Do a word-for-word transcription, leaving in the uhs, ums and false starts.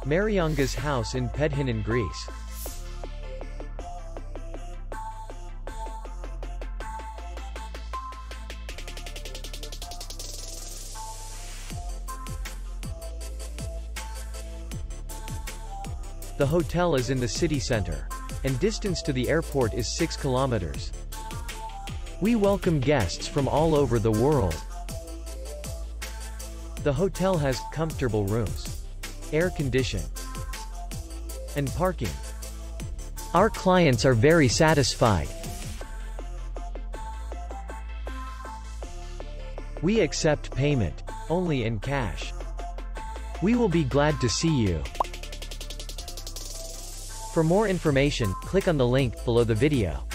Mariongas House in Pedhinon, Greece. The hotel is in the city center, and distance to the airport is six kilometers. We welcome guests from all over the world. The hotel has comfortable rooms, air conditioning, and parking. Our clients are very satisfied. We accept payment only in cash. We will be glad to see you. For more information, click on the link below the video.